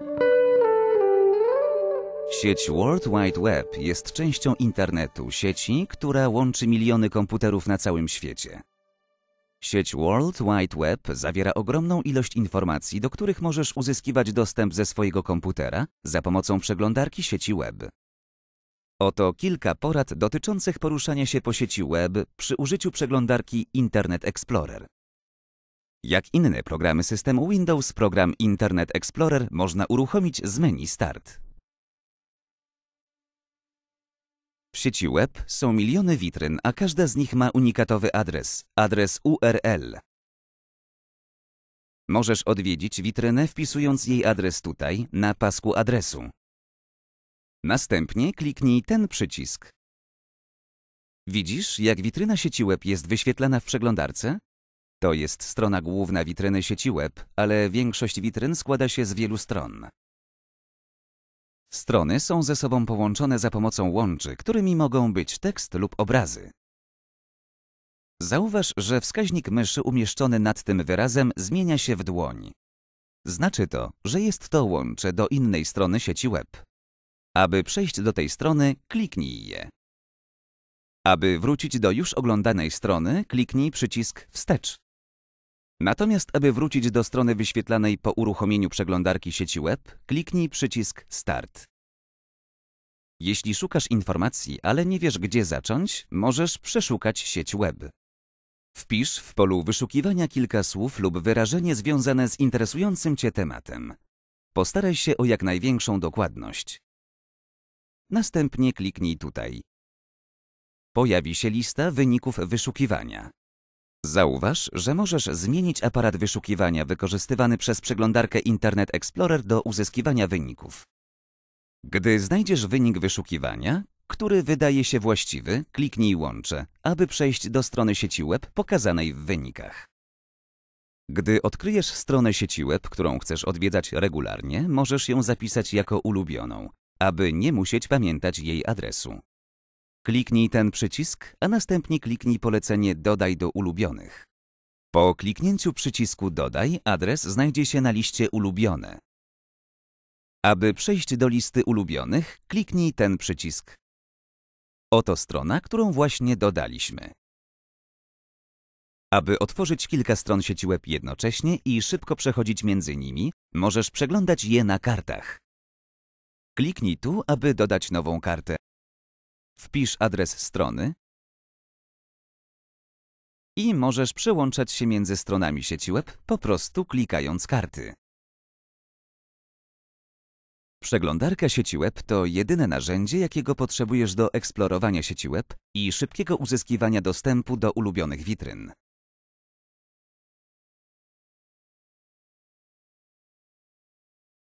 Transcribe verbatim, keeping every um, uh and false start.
Sieć World Wide Web jest częścią internetu, sieci, która łączy miliony komputerów na całym świecie. Sieć World Wide Web zawiera ogromną ilość informacji, do których możesz uzyskiwać dostęp ze swojego komputera za pomocą przeglądarki sieci web. Oto kilka porad dotyczących poruszania się po sieci web przy użyciu przeglądarki Internet Explorer. Jak inne programy systemu Windows, program Internet Explorer można uruchomić z menu Start. W sieci web są miliony witryn, a każda z nich ma unikatowy adres, adres U R L. Możesz odwiedzić witrynę, wpisując jej adres tutaj, na pasku adresu. Następnie kliknij ten przycisk. Widzisz, jak witryna sieci web jest wyświetlana w przeglądarce? To jest strona główna witryny sieci web, ale większość witryn składa się z wielu stron. Strony są ze sobą połączone za pomocą łączy, którymi mogą być tekst lub obrazy. Zauważ, że wskaźnik myszy umieszczony nad tym wyrazem zmienia się w dłoń. Znaczy to, że jest to łącze do innej strony sieci web. Aby przejść do tej strony, kliknij je. Aby wrócić do już oglądanej strony, kliknij przycisk Wstecz. Natomiast aby wrócić do strony wyświetlanej po uruchomieniu przeglądarki sieci web, kliknij przycisk Start. Jeśli szukasz informacji, ale nie wiesz, gdzie zacząć, możesz przeszukać sieć web. Wpisz w polu wyszukiwania kilka słów lub wyrażenie związane z interesującym Cię tematem. Postaraj się o jak największą dokładność. Następnie kliknij tutaj. Pojawi się lista wyników wyszukiwania. Zauważ, że możesz zmienić aparat wyszukiwania wykorzystywany przez przeglądarkę Internet Explorer do uzyskiwania wyników. Gdy znajdziesz wynik wyszukiwania, który wydaje się właściwy, kliknij łącze, aby przejść do strony sieci web pokazanej w wynikach. Gdy odkryjesz stronę sieci web, którą chcesz odwiedzać regularnie, możesz ją zapisać jako ulubioną, aby nie musieć pamiętać jej adresu. Kliknij ten przycisk, a następnie kliknij polecenie Dodaj do ulubionych. Po kliknięciu przycisku Dodaj, adres znajdzie się na liście Ulubione. Aby przejść do listy ulubionych, kliknij ten przycisk. Oto strona, którą właśnie dodaliśmy. Aby otworzyć kilka stron sieci web jednocześnie i szybko przechodzić między nimi, możesz przeglądać je na kartach. Kliknij tu, aby dodać nową kartę. Wpisz adres strony i możesz przełączać się między stronami sieci web, po prostu klikając karty. Przeglądarka sieci web to jedyne narzędzie, jakiego potrzebujesz do eksplorowania sieci web i szybkiego uzyskiwania dostępu do ulubionych witryn.